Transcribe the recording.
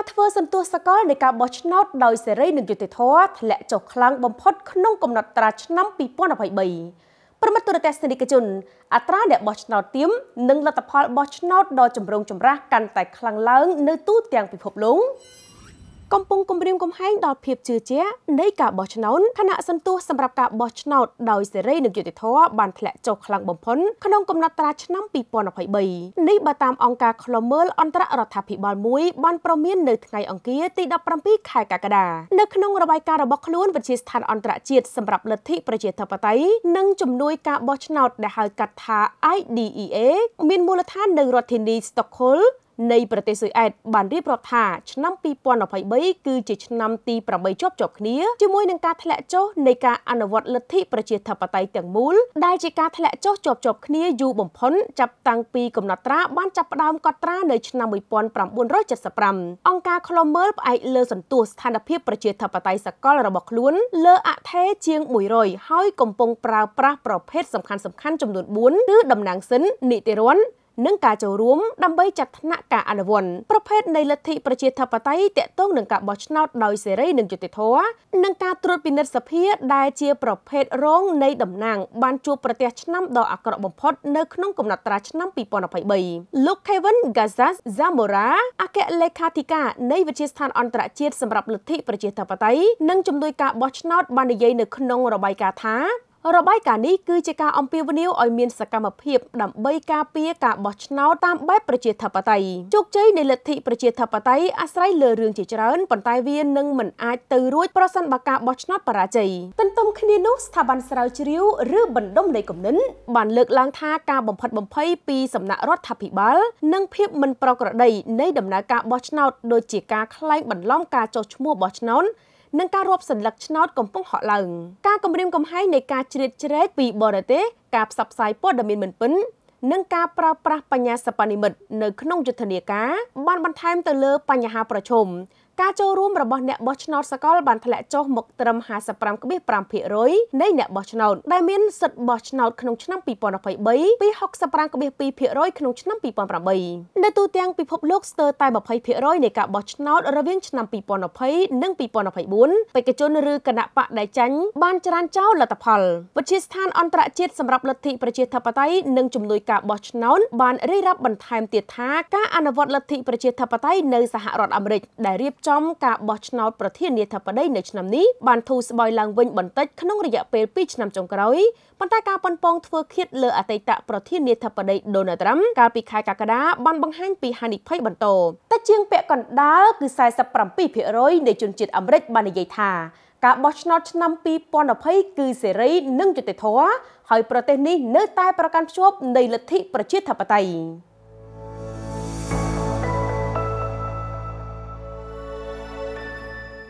ធ្វើសន្ទុះសកលនៃការបោះឆ្នោតដោយសេរីនិងយុត្តិធម៌ធ្លាក់ចុះខ្លាំងបំផុតក្នុងកំណត់ត្រាឆ្នាំ2023ប្រមិត្តទូរទស្សនិកជនអត្រាអ្នកបោះឆ្នោតទាមនិងលទ្ធផលបោះឆ្នោតដ៏ចម្រូងចម្រាសកាន់តែខ្លាំងឡើងនៅទូទាំងពិភពលោកកំពុងគំរាមកំហែងដល់ភាពជឿជាក់នៃការបោះឆ្នោតខណៈសន្ទុះសម្រាប់ការបោះឆ្នោតដោយសេរីនិងយុត្តិធម៌បានធ្លាក់ចុះខ្លាំងបំផុតក្នុងកំណត់ត្រាឆ្នាំ2023នេះបើតាមអង្គការឃ្លាំមើលអន្តររដ្ឋាភិបាលមួយបានប្រមាននៅថ្ងៃអង្គារទី17ខែកក្កដានៅក្នុងរបាយការណ៍របស់ខ្លួនវិទ្យាស្ថានអន្តរជាតិសម្រាប់លទ្ធិប្រជាធិបតេយ្យនិងជំនួយការបោះឆ្នោតដែលហៅកាត់ថា IDEA មានមូលដ្ឋាននៅរដ្ឋធានី Stockholmនៃប្រទេសស៊ុយអែតបានរៀបរាប់ថាឆ្នាំ2023គឺជាឆ្នាំទី8ជាប់គ្នាជាមួយនឹងការធ្លាក់ចុះនៃការអនុវត្តលទ្ធិប្រជាធិបតេយ្យទាំងមូលដែលជាការធ្លាក់ចុះជាប់គ្នាយូរបំផុតចាប់តាំងពីកំណត់ត្រាបានចាប់ផ្ដើមកត់ត្រានៅឆ្នាំ1975អង្គការឃ្លាំមើលផ្អែកលើសន្ទុះស្ថានភាពប្រជាធិបតេយ្យសកលរបស់ខ្លួនលើអថេជាង100ហើយកំពុងប្រើប្រាស់ប្រភេទសំខាន់ចំនួន4គឺតំណាងសិននីតិរដ្ឋនិងការចូលរួមដើម្បីចាត់ថ្នាក់ការអនុវត្តប្រភេទនៃលទ្ធិប្រជាធិបតេយ្យតាក់ទងនឹងការបោះឆ្នោតដោយសេរីនិងយុត្តិធម៌និងការត្រួតពិនិត្យសភាដែលជាប្រភេទរងនៃតំណាងបានជួបប្រទះឆ្នាំដ៏អាក្រក់បំផុតនៅក្នុងកំណត់ត្រាឆ្នាំ2023លោក Kevin Gazas Zamora អគ្គលេខាធិការនៃវិទ្យាស្ថានអន្តរជាតិសម្រាប់លទ្ធិប្រជាធិបតេយ្យនិងជំនួយការបោះឆ្នោតបាននិយាយនៅក្នុងរបាយការណ៍ថារបាយការណ៍នេះគឺជាការអំពាវនាវឲ្យមានសកម្មភាពដើម្បីការពារការបោះឆ្នោតតាមបែបប្រជាធិបតេយ្យជោគជ័យនៃលទ្ធិប្រជាធិបតេយ្យអាស្រ័យលើរឿងជាច្រើនប៉ុន្តែវានឹងមិនអាចទៅរួចប្រសិនបើការបោះឆ្នោតបរាជ័យទន្ទឹមគ្នានោះស្ថាប័នស្រាវជ្រាវឬបណ្ដុំនៃគំនិតបានលើកឡើងថាការបំផិតបំភ័យពីសំណាក់រដ្ឋាភិបាលនិងភាពមិនប្រក្រតីនៃដំណើរការបោះឆ្នោតដូចជាការក្លែងបន្លំការចុះឈ្មោះបោះឆ្នោតនិងការរាប់សន្លឹកឆ្នោតកំពុងហក់ឡើងការគំរាមកំហែងនៃការជ្រៀតជ្រែកពីបរទេសការផ្សព្វផ្សាយព័ត៌មានមិនពិតនិងការប្រើប្រាស់បញ្ញាសិប្បនិម្មិតនៅក្នុងយុទ្ធនាការបានបន្ថែមទៅលើបញ្ហាប្រឈមការចូលរួមរបស់អ្នកបោះឆ្នោតសកលបានធ្លាក់ចុះមកត្រឹម 55.5% នៃអ្នកបោះឆ្នោតដែលមានសិទ្ធិបោះឆ្នោតក្នុងឆ្នាំ2023ពី 65.2% ក្នុងឆ្នាំ2008នៅទូទាំងពិភពលោកស្ទើរតែ 20% នៃការបោះឆ្នោតរវាងឆ្នាំ2020និង2024បេក្ខជនឬគណៈបកដែលចាញ់បានច្រានចោលលទ្ធផលវិទ្យាស្ថានអន្តរជាតិសម្រាប់លទ្ធិប្រជាធិបតេយ្យនិងជំនួយការបោះឆ្នោតបានរាយរាប់បន្ថែមទៀតថាការអនុវត្តលទ្ធិប្រជាធិបតេយ្យនៅសហរដ្ឋអាមេរិកដែលរៀបចំការបោះឆ្នោតប្រធានាធិបតីនៅឆ្នាំនេះបានធូរស្បើយឡើងវិញបន្តិចក្នុងរយៈពេល2ឆ្នាំចុងក្រោយប៉ុន្តែការប៉ុនប៉ងធ្វើឃាតលើអតីតប្រធានាធិបតី Donald Trump កាលពីខែកក្កដាបានបង្ហាញពីហានិភ័យបន្តតែជាងពាក់កណ្ដាលគឺ 47% នៃជនជាតិអាមេរិកបាននិយាយថាការបោះឆ្នោតឆ្នាំ2020គឺសេរីនិងយុត្តិធម៌ហើយប្រទេសនេះនៅតែប្រកាន់ខ្ជាប់នៃលទ្ធិប្រជាធិបតេយ្យ